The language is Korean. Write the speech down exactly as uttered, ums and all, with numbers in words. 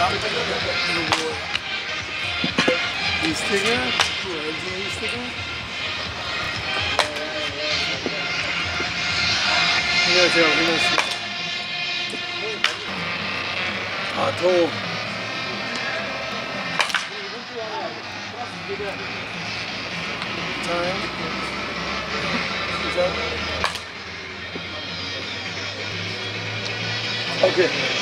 이거 뭐 이스트가? 뭐 엘지 이스트가? 안녕하세요, 김현수. 아, 더워. time, 시작. 오케이.